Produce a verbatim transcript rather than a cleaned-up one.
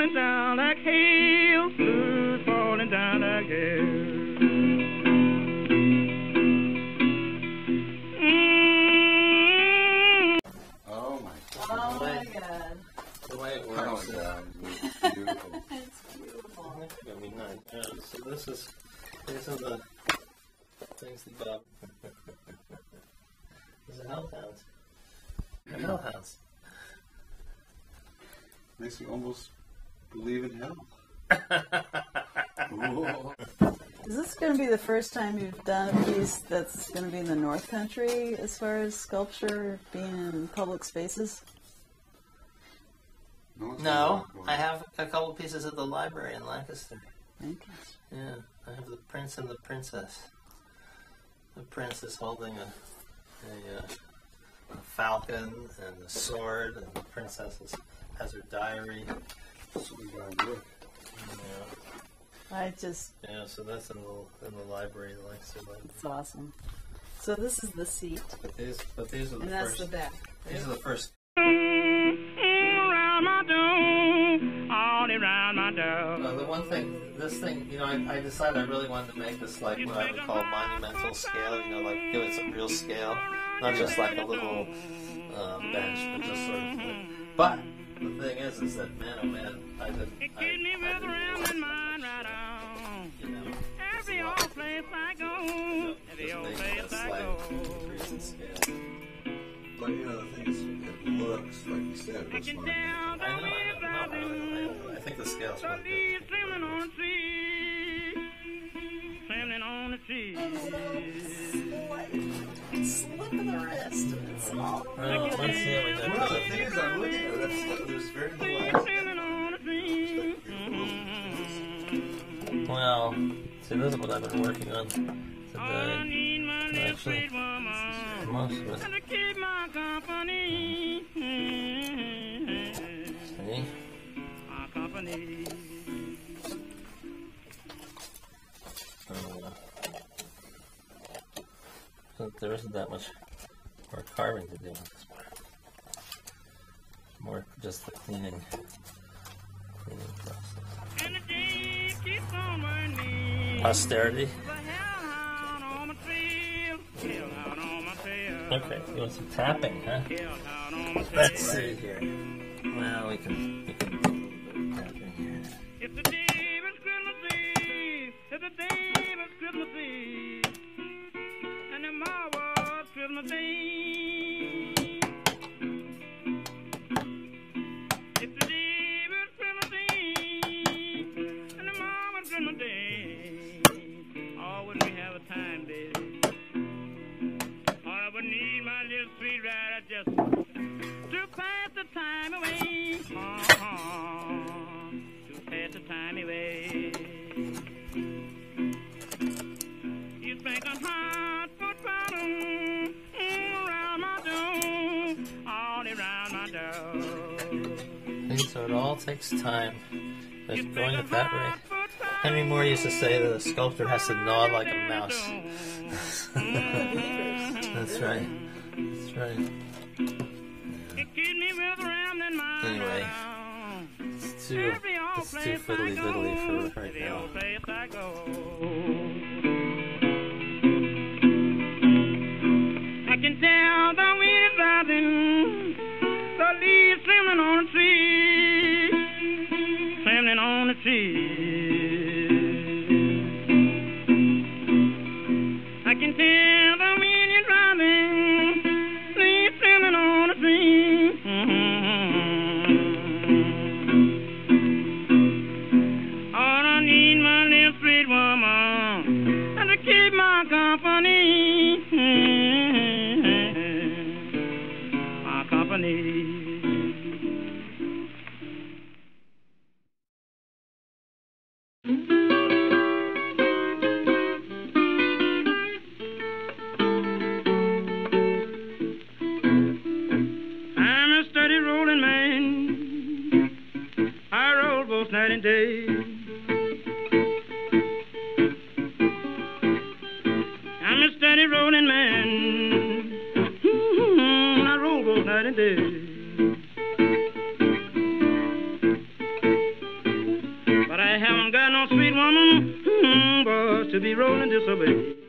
falling down like hail, smooth falling down like hail. Mm. Oh my God. Oh my God. The way it Oh works. my God. It's beautiful. It's beautiful. I mean, nine. Yeah, so this is, these are the things that Bob. These are hellhounds. They're hellhounds. Makes me almost believe in hell. Is this going to be the first time you've done a piece that's going to be in the North Country as far as sculpture being in public spaces? No, it's No, not I have a couple of pieces at the library in Lancaster. Lancaster. Yeah, I have the Prince and the Princess. The Prince is holding a, a, uh, a falcon and a sword, and the Princess is, has her diary. That's what we gotta do. Yeah, I just, yeah, so that's in the in the library, the Lancaster Library. it's awesome. So this is the seat, But these, but these are the and that's first. the back. These are the first. Around my dome, all around my dome. Uh, the one thing, this thing, you know, I, I decided I really wanted to make this like what I would call monumental scale. You know, like give it some real scale, not just like a little uh, bench, but just sort of. Like, but the thing is, is that man, oh man, I didn't. I, I didn't realize that, you know, Every old place I go, every just old making place a I slight go. increase in scale. But you know, the thing is, it looks, like you said, it looks Can like tell I the know, I wind know, no, I, driving, I, I think the scale's the pretty leaves good. trembling on the tree, trembling on the tree. Slip of the wrist. It's all Oh, let's see how we Well, got the thing is, I'm looking at it, that's, there's very little Trembling on the tree. Well, see, this is what I've been working on I today. need my little Actually, sweet woman most of it. to keep my company. See? My company. Uh, so there isn't that much more carving to do with this part. More just the cleaning, cleaning process. And the day keeps on burning. Austerity. The hellhound on my trail, hellhound on my trail. Okay, you want some tapping, huh? Hellhound on my trail. Let's see here. Well, we can, we can do a little bit of tapping here. It's the day was Christmas Eve. It's the day was Christmas Eve. And tomorrow was Christmas Eve. It's the day was Christmas Eve. And tomorrow was Christmas Day. Oh, wouldn't we have a time, baby? Oh, I would need my little sweet ride just to pass the time away. Uh-huh. To pass the time away. You think I'm hot foot bottom around my door, all around my door. See, so it all takes time. But going at that rate. Henry Moore used to say that a sculptor has to gnaw like a mouse. That's right. That's right. Anyway, it's too, it's too fiddly diddly for right now. I can tell the wind is rising, the leaves trembling on the tree, trembling on the tree. I can tell the wind is rising, leaves trembling on the tree. Oh, I need my little sweet woman and to keep my company. My company. I'm a steady rolling man. I roll both night and day. I'm a steady rolling man. Mm-hmm. I roll both night and day. I haven't got no sweet woman, mm, boys, to be rolling this away.